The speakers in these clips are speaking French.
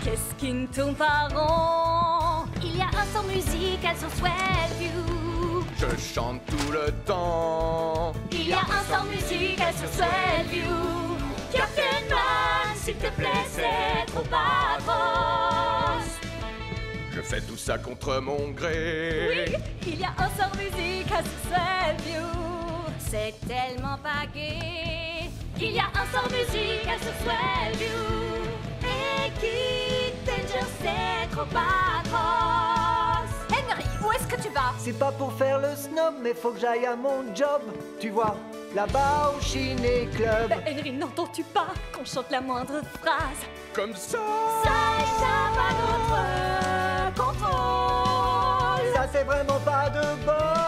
Qu'est-ce qui ne tourne pas rond? Il y a un son musical sur Swellview. Je chante tout le temps. Il y a un son musical sur Swellview. Captain Man, s'il te plaît, c'est trop atroce. Je fais tout ça contre mon gré. Oui, il y a un son musical sur Swellview. C'est tellement pas gai. Il y a un son musical sur Swellview. Et Kid Danger, c'est trop atroce. Henry, où est-ce que tu vas? C'est pas pour faire le snob, mais faut que j'aille à mon job. Tu vois, là-bas au Ciné Club. Henry, n'entends-tu pas qu'on chante la moindre phrase? Comme ça. Ça échappe à notre contrôle. Ça c'est vraiment pas de bol.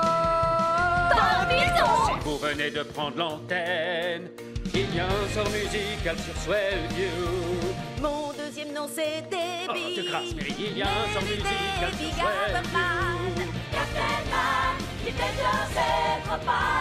Pardon. Si vous venez de prendre l'antenne, il y a un sort musical sur Swellview. Mon deuxième nom c'est Debbie. Oh, de grâce, Mary, il y a un sort musical sur Swellview. Captain Man, Kid Danger, c'est trop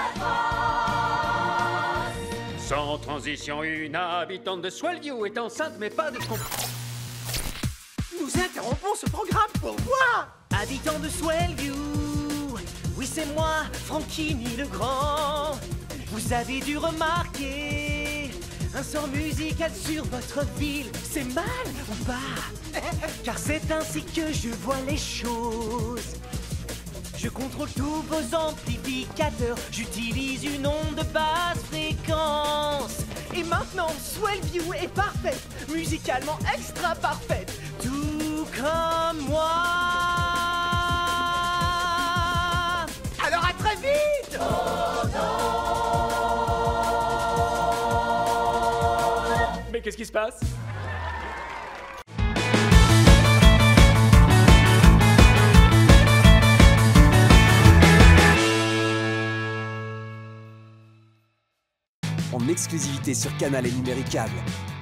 atroce. Sans transition, une habitante de Swellview est enceinte, mais pas de son... Nous interrompons ce programme pour moi. Habitant de Swellview, oui c'est moi, Franquini le Grand. Vous avez dû remarquer un sort musical sur votre ville. C'est mal ou pas? Car c'est ainsi que je vois les choses. Je contrôle tous vos amplificateurs. J'utilise une onde de basse fréquence. Et maintenant, Swellview est parfaite, musicalement extra parfaite. Tout comme moi. Alors à très vite. Mais qu'est-ce qui se passe? En exclusivité sur Canal et Numéricable.